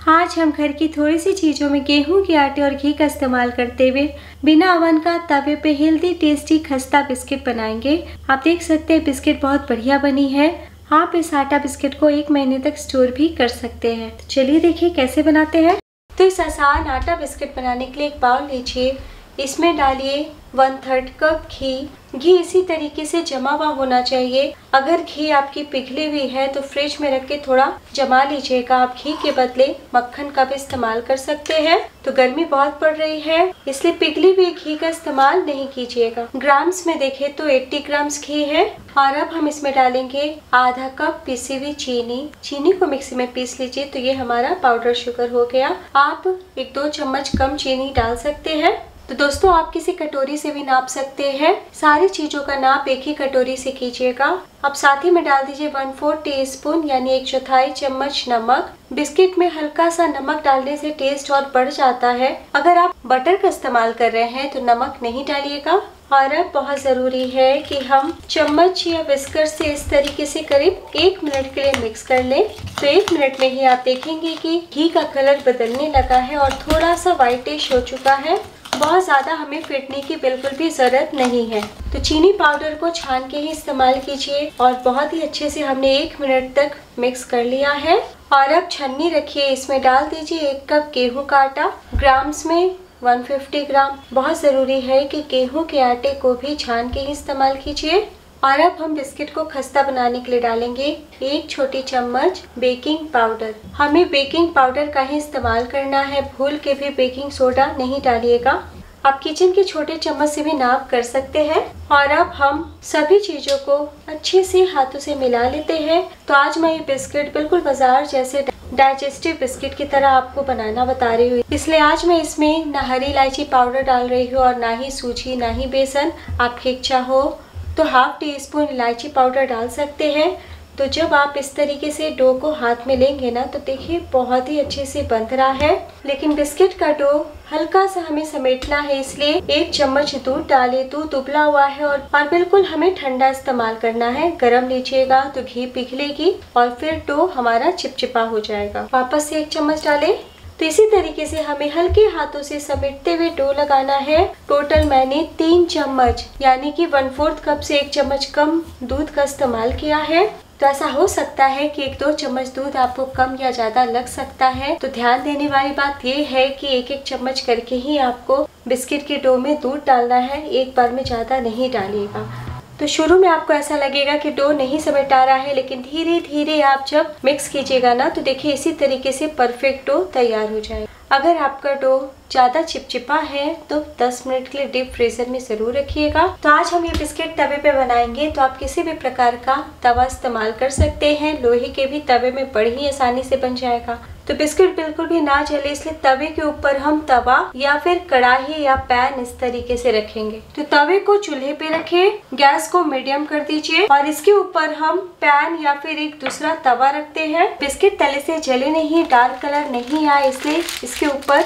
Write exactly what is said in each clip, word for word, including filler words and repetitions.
आज हम घर की थोड़ी सी चीज़ों में गेहूं के आटे और घी का इस्तेमाल करते हुए बिना ओवन का तवे पे हेल्दी टेस्टी खस्ता बिस्किट बनाएंगे। आप देख सकते हैं बिस्किट बहुत बढ़िया बनी है। आप इस आटा बिस्किट को एक महीने तक स्टोर भी कर सकते हैं। तो चलिए देखिए कैसे बनाते हैं। तो इस आसान आटा बिस्किट बनाने के लिए एक बाउल लीजिए, इसमें डालिए वन थर्ड कप घी। घी इसी तरीके से जमा हुआ होना चाहिए। अगर घी आपकी पिघली हुई है तो फ्रिज में रख के थोड़ा जमा लीजिएगा। आप घी के बदले मक्खन का भी इस्तेमाल कर सकते हैं। तो गर्मी बहुत पड़ रही है इसलिए पिघली हुई घी का इस्तेमाल नहीं कीजिएगा। ग्राम्स में देखें तो अस्सी ग्राम्स घी है। और अब हम इसमें डालेंगे आधा कप पिसी हुई चीनी। चीनी को मिक्सी में पीस लीजिए। तो ये हमारा पाउडर शुगर हो गया। आप एक दो चम्मच कम चीनी डाल सकते हैं। तो दोस्तों आप किसी कटोरी से भी नाप सकते हैं। सारी चीजों का नाप एक ही कटोरी से कीजिएगा। अब साथ ही में डाल दीजिए वन फोर्थ टी स्पून यानी एक चौथाई चम्मच नमक। बिस्किट में हल्का सा नमक डालने से टेस्ट और बढ़ जाता है। अगर आप बटर का इस्तेमाल कर रहे हैं तो नमक नहीं डालिएगा। और अब बहुत जरूरी है कि हम चम्मच या विस्कर से इस तरीके से करीब एक मिनट के लिए मिक्स कर लें। तो एक मिनट में ही आप देखेंगे कि घी का कलर बदलने लगा है और थोड़ा सा व्हाइटिश हो चुका है। बहुत ज़्यादा हमें फेंटने की बिल्कुल भी ज़रूरत नहीं है। तो चीनी पाउडर को छान के ही इस्तेमाल कीजिए। और बहुत ही अच्छे से हमने एक मिनट तक मिक्स कर लिया है। और अब छन्नी रखिए, इसमें डाल दीजिए एक कप गेहूं का आटा। ग्राम्स में एक सौ पचास ग्राम। बहुत ज़रूरी है कि गेहूं के आटे को भी छान के ही इस्तेमाल कीजिए। और अब हम बिस्किट को खस्ता बनाने के लिए डालेंगे एक छोटी चम्मच बेकिंग पाउडर। हमें बेकिंग पाउडर का ही इस्तेमाल करना है, भूल के भी बेकिंग सोडा नहीं डालिएगा। आप किचन के छोटे चम्मच से भी नाप कर सकते हैं। और अब हम सभी चीजों को अच्छे से हाथों से मिला लेते हैं। तो आज मैं ये बिस्किट बिल्कुल बाजार जैसे डाइजेस्टिव बिस्किट की तरह आपको बनाना बता रही हूँ, इसलिए आज मैं इसमें ना हरी इलायची पाउडर डाल रही हूँ और ना ही सूजी ना ही बेसन। आपकी इच्छा हो तो हाफ टी स्पून इलायची पाउडर डाल सकते हैं। तो जब आप इस तरीके से डो को हाथ में लेंगे ना तो देखिए बहुत ही अच्छे से बंध रहा है। लेकिन बिस्किट का डो हल्का सा हमें समेटना है, इसलिए एक चम्मच दूध डालें। दूध उबला हुआ है और, और बिल्कुल हमें ठंडा इस्तेमाल करना है। गरम लीजिएगा तो घी पिघलेगी और फिर डो हमारा चिपचिपा हो जाएगा। वापस से एक चम्मच डालें। तो इसी तरीके से हमें हल्के हाथों से समेटते हुए डो लगाना है। टोटल मैंने तीन चम्मच यानी कि वन फोर्थ कप से एक चम्मच कम दूध का इस्तेमाल किया है। तो ऐसा हो सकता है कि एक दो चम्मच दूध आपको कम या ज्यादा लग सकता है। तो ध्यान देने वाली बात ये है कि एक एक चम्मच करके ही आपको बिस्किट के डो में दूध डालना है, एक बार में ज्यादा नहीं डालिएगा। तो शुरू में आपको ऐसा लगेगा कि डो नहीं समेटा रहा है, लेकिन धीरे धीरे आप जब मिक्स कीजिएगा ना तो देखिए इसी तरीके से परफेक्ट डो तैयार हो जाएगा। अगर आपका डो ज्यादा चिपचिपा है तो दस मिनट के लिए डीप फ्रीजर में जरूर रखिएगा। तो आज हम ये बिस्किट तवे पे बनाएंगे। तो आप किसी भी प्रकार का तवा इस्तेमाल कर सकते हैं, लोहे के भी तवे में बड़ी ही आसानी से बन जाएगा। तो बिस्किट बिल्कुल भी ना जले इसलिए तवे के ऊपर हम तवा या फिर कढ़ाई या पैन इस तरीके से रखेंगे। तो तवे को चूल्हे पे रखें, गैस को मीडियम कर दीजिए और इसके ऊपर हम पैन या फिर एक दूसरा तवा रखते हैं। बिस्किट तले से जले नहीं, डार्क कलर नहीं आए, इसलिए इसके ऊपर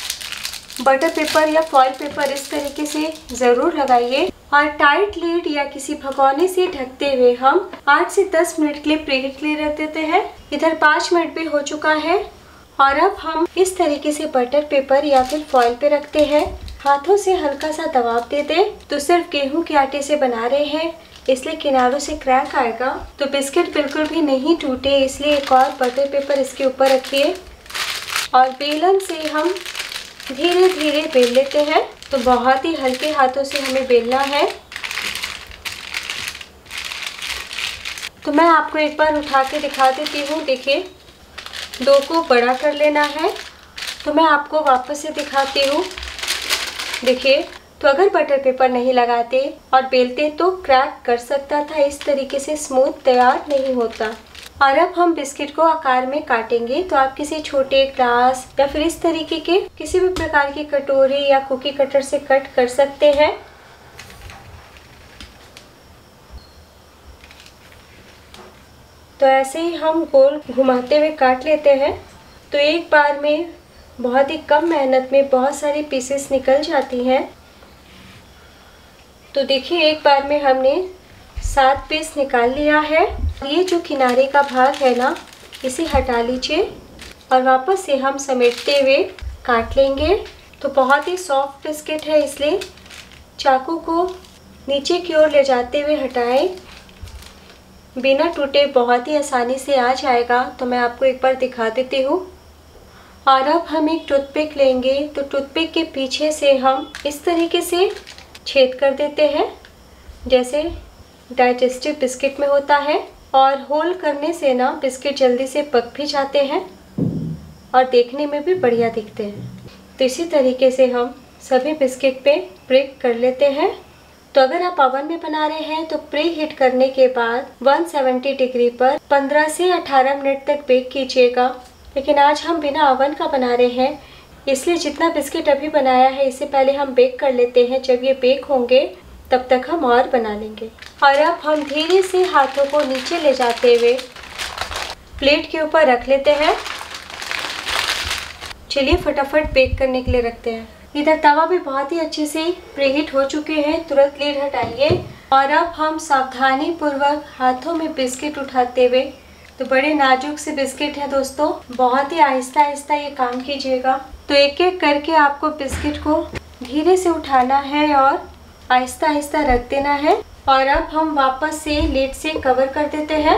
बटर पेपर या फॉइल पेपर इस तरीके से जरूर लगाइए। और टाइट लीड या किसी भगोने से ढकते हुए हम आठ से दस मिनट के लिए प्रीहीट के लिए रख देते हैं। इधर पाँच मिनट भी हो चुका है। और अब हम इस तरीके से बटर पेपर या फिर फॉइल पे रखते हैं। हाथों से हल्का सा दबाव दे दे। तो सिर्फ गेहूं के आटे से बना रहे हैं इसलिए किनारों से क्रैक आएगा। तो बिस्किट बिल्कुल भी नहीं टूटे, इसलिए एक और बटर पेपर इसके ऊपर रखिए और बेलन से हम धीरे धीरे बेल लेते हैं। तो बहुत ही हल्के हाथों से हमें बेलना है। तो मैं आपको एक बार उठा के दिखा देती हूँ। देखिए डो को बड़ा कर लेना है। तो मैं आपको वापस से दिखाती हूँ। देखिए तो अगर बटर पेपर नहीं लगाते और बेलते तो क्रैक कर सकता था, इस तरीके से स्मूथ तैयार नहीं होता। और अब हम बिस्किट को आकार में काटेंगे। तो आप किसी छोटे ग्लास या फिर इस तरीके के किसी भी प्रकार की कटोरी या कुकी कटर से कट कर सकते हैं। तो ऐसे ही हम गोल घुमाते हुए काट लेते हैं। तो एक बार में बहुत ही कम मेहनत में बहुत सारी पीसेस निकल जाती हैं। तो देखिए एक बार में हमने सात पीस निकाल लिया है। ये जो किनारे का भाग है ना, इसे हटा लीजिए। और वापस से हम समेटते हुए काट लेंगे। तो बहुत ही सॉफ्ट बिस्किट है, इसलिए चाकू को नीचे की ओर ले जाते हुए हटाएं। बिना टूटे बहुत ही आसानी से आ जाएगा। तो मैं आपको एक बार दिखा देती हूँ। और अब हम एक टूथपिक लेंगे। तो टूथपिक के पीछे से हम इस तरीके से छेद कर देते हैं, जैसे डाइजेस्टिव बिस्किट में होता है। और होल करने से ना बिस्किट जल्दी से पक भी जाते हैं और देखने में भी बढ़िया दिखते हैं। तो इसी तरीके से हम सभी बिस्किट पे ब्रेक कर लेते हैं। तो अगर आप ओवन में बना रहे हैं तो प्री हीट करने के बाद एक सौ सत्तर डिग्री पर पंद्रह से अठारह मिनट तक बेक कीजिएगा। लेकिन आज हम बिना ओवन का बना रहे हैं, इसलिए जितना बिस्किट अभी बनाया है इससे पहले हम बेक कर लेते हैं। जब ये बेक होंगे तब तक हम और बना लेंगे। और अब हम धीरे से हाथों को नीचे ले जाते हुए प्लेट के ऊपर रख लेते हैं। चलिए फटाफट बेक करने के लिए रखते हैं। इधर तवा भी बहुत ही अच्छे से प्रीहीट हो चुके हैं। तुरंत लीड हटाइए। और अब हम सावधानी पूर्वक हाथों में बिस्किट उठाते हुए, तो बड़े नाजुक से बिस्किट है दोस्तों, बहुत ही आहिस्ता आहिस्ता ये काम कीजिएगा। तो एक एक करके आपको बिस्किट को धीरे से उठाना है और आहिस्ता आहिस्ता रख देना है। और अब हम वापस से लीड से कवर कर देते हैं।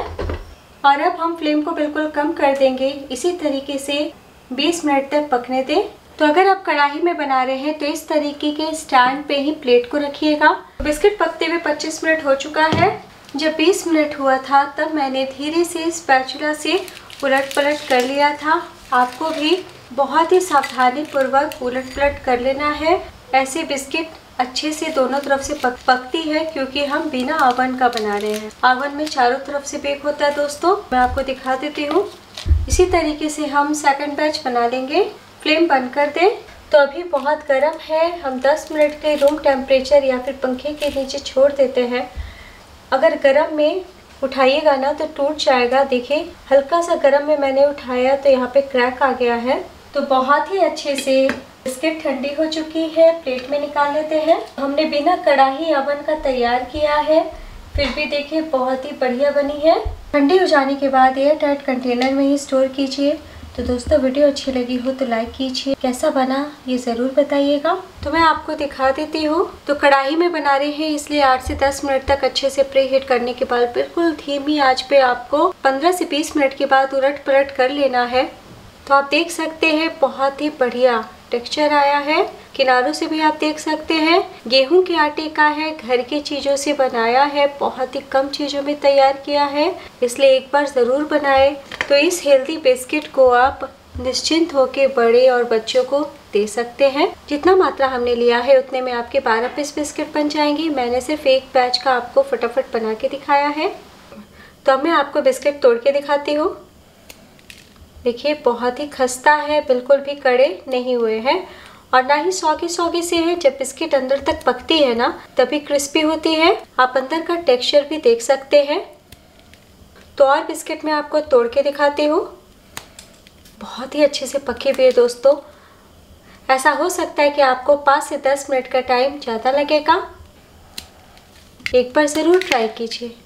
और अब हम फ्लेम को बिल्कुल कम कर देंगे। इसी तरीके से बीस मिनट तक पकने दें। तो अगर आप कढ़ाई में बना रहे हैं तो इस तरीके के स्टैंड पे ही प्लेट को रखिएगा। बिस्किट पकते हुए पच्चीस मिनट हो चुका है। जब बीस मिनट हुआ था तब मैंने धीरे से स्पैचुला से उलट पलट कर लिया था। आपको भी बहुत ही सावधानी पूर्वक उलट पलट कर लेना है। ऐसे बिस्किट अच्छे से दोनों तरफ से पक पकती है, क्योंकि हम बिना ओवन का बना रहे हैं। ओवन में चारों तरफ से बेक होता है दोस्तों। मैं आपको दिखा देती हूँ। इसी तरीके से हम सेकंड बैच बना लेंगे। फ्लेम बंद कर दें। तो अभी बहुत गर्म है, हम दस मिनट के रूम टेम्परेचर या फिर पंखे के नीचे छोड़ देते हैं। अगर गर्म में उठाइएगा ना तो टूट जाएगा। देखिए हल्का सा गर्म में मैंने उठाया तो यहाँ पे क्रैक आ गया है। तो बहुत ही अच्छे से बिस्किट ठंडी हो चुकी है। प्लेट में निकाल लेते हैं। हमने बिना कढ़ाई ओवन का तैयार किया है, फिर भी देखिए बहुत ही बढ़िया बनी है। ठंडी हो जाने के बाद एयर टाइट कंटेनर में ही स्टोर कीजिए। तो दोस्तों वीडियो अच्छी लगी हो तो लाइक कीजिए। कैसा बना ये ज़रूर बताइएगा। तो मैं आपको दिखा देती हूँ। तो कढ़ाई में बना रहे हैं, इसलिए आठ से दस मिनट तक अच्छे से प्री हीट करने के बाद बिल्कुल धीमी आंच पे आपको पंद्रह से बीस मिनट के बाद उलट पलट कर लेना है। तो आप देख सकते हैं बहुत ही बढ़िया टेक्सचर आया है। किनारों से भी आप देख सकते हैं गेहूं के आटे का है, घर की चीज़ों से बनाया है, बहुत ही कम चीज़ों में तैयार किया है, इसलिए एक बार ज़रूर बनाएं। तो इस हेल्दी बिस्किट को आप निश्चिंत होकर बड़े और बच्चों को दे सकते हैं। जितना मात्रा हमने लिया है उतने में आपके बारह पीस बिस्किट बन जाएंगे। मैंने सिर्फ एक बैच का आपको फटाफट बना के दिखाया है। तो अब मैं आपको बिस्किट तोड़ के दिखाती हूँ। देखिए बहुत ही खस्ता है, बिल्कुल भी कड़े नहीं हुए हैं और ना ही सौगी सौगी से है। जब बिस्किट अंदर तक पकती है ना तभी क्रिस्पी होती है। आप अंदर का टेक्सचर भी देख सकते हैं। तो और बिस्किट मैं आपको तोड़ के दिखाती हूँ। बहुत ही अच्छे से पके हुए दोस्तों। ऐसा हो सकता है कि आपको पाँच से दस मिनट का टाइम ज़्यादा लगेगा। एक बार ज़रूर ट्राई कीजिए।